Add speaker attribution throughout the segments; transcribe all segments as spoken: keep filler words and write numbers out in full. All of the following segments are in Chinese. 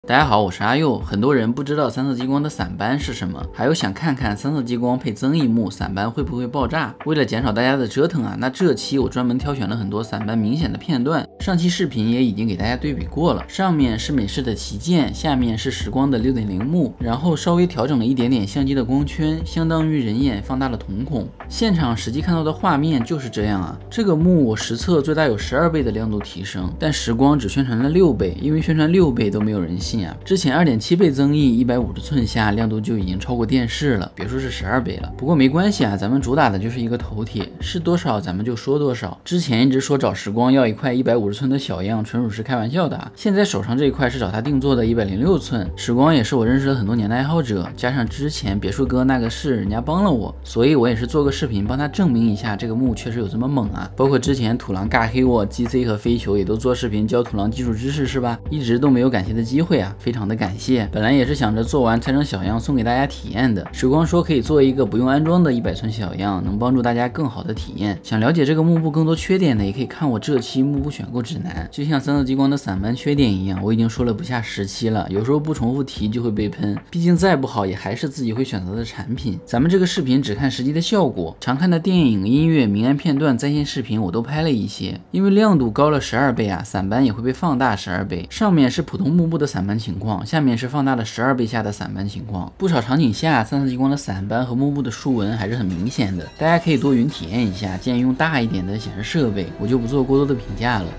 Speaker 1: 大家好，我是阿佑。很多人不知道三色激光的散斑是什么，还有想看看三色激光配增益幕散斑会不会爆炸。为了减少大家的折腾啊，那这期我专门挑选了很多散斑明显的片段。上期视频也已经给大家对比过了，上面是美式的旗舰，下面是时光的 六点零 幕，然后稍微调整了一点点相机的光圈，相当于人眼放大了瞳孔。现场实际看到的画面就是这样啊。这个幕我实测最大有十二倍的亮度提升，但时光只宣传了六倍，因为宣传六倍都没有人信。之前 二点七倍增益一百五十寸下亮度就已经超过电视了，别说是十二倍了。不过没关系啊，咱们主打的就是一个头铁，是多少咱们就说多少。之前一直说找时光要一块一百五十寸的小样，纯属是开玩笑的啊。现在手上这一块是找他定做的一百零六寸，时光也是我认识了很多年的爱好者，加上之前别墅哥那个事人家帮了我，所以我也是做个视频帮他证明一下这个幕确实有这么猛啊。包括之前土狼尬黑我 G C 和飞球也都做视频教土狼技术知识是吧，一直都没有感谢的机会啊。非常的感谢，本来也是想着做完拆成小样送给大家体验的。时光说可以做一个不用安装的一百寸小样，能帮助大家更好的体验。想了解这个幕布更多缺点的，也可以看我这期幕布选购指南。就像三色激光的散斑缺点一样，我已经说了不下十期了，有时候不重复提就会被喷。毕竟再不好也还是自己会选择的产品。咱们这个视频只看实际的效果，常看的电影、音乐、明暗片段、在线视频我都拍了一些。因为亮度高了十二倍啊，散斑也会被放大十二倍。上面是普通幕布的散斑情况，下面是放大了十二倍下的散斑情况。不少场景下，三色激光的散斑和幕布的竖纹还是很明显的，大家可以多云体验一下，建议用大一点的显示设备，我就不做过多的评价了。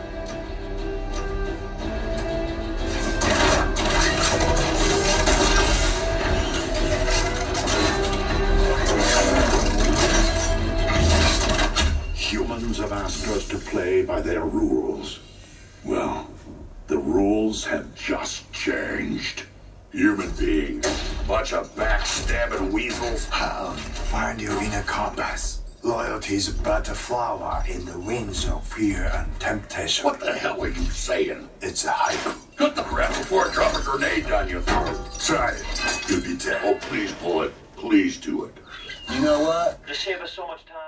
Speaker 2: Humans have asked us to play by their rules. Well, the rules have just changed. Human beings, bunch of backstabbing weasels.
Speaker 3: I'll find your inner compass. Loyalty's but a flower in the winds of fear and temptation.
Speaker 2: What the hell are you saying?
Speaker 3: It's a haiku.
Speaker 2: Cut the crap before I drop a grenade down your throat.
Speaker 3: Try it. You'll be dead.
Speaker 2: Oh, please pull it. Please do it.
Speaker 4: You know what? Just save us so much time.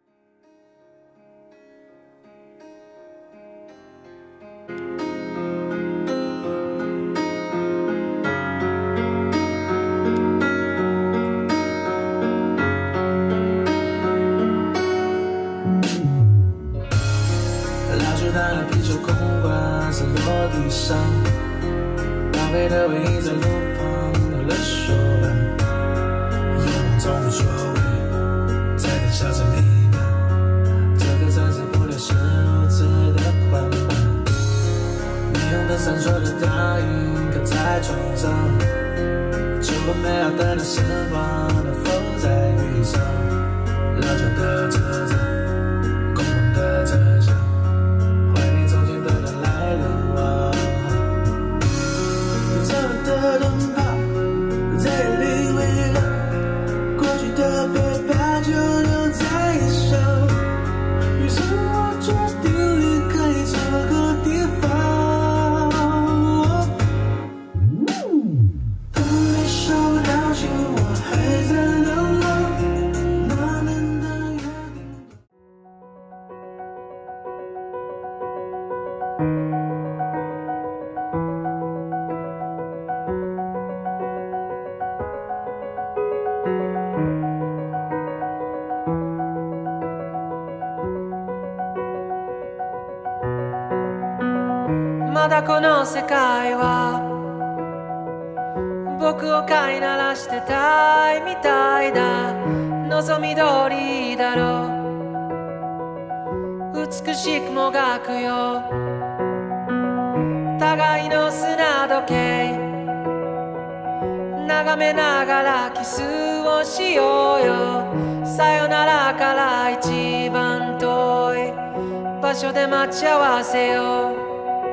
Speaker 5: 地上，狼狈的回忆在路旁留了手腕，夜梦中无所谓，在等笑着弥漫。这个城市步调是如此的缓慢，霓虹灯闪烁的倒影刻在窗上，烛火美好的那时光能否在遇上？老旧的车站，空空的车厢。
Speaker 6: まだこの世界は僕を飼いならしてたいみたいだ。望み通りだろう、美しくもがくよ互いの砂時計、眺めながらキスをしようよ。さよならから一番遠い場所で待ち合わせよう。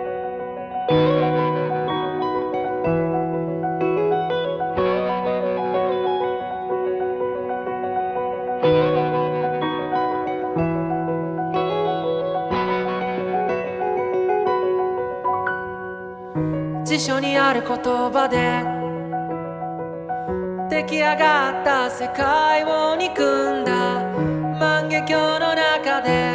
Speaker 6: 辞書にある言葉で出来上がった世界を憎んだ万華鏡の中で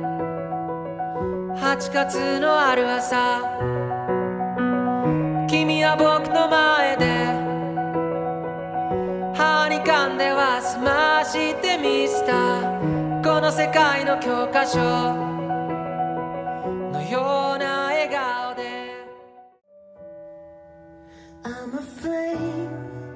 Speaker 6: はちがつのある朝君してみせたこの世界の教科書のような笑顔で
Speaker 7: I'm afraid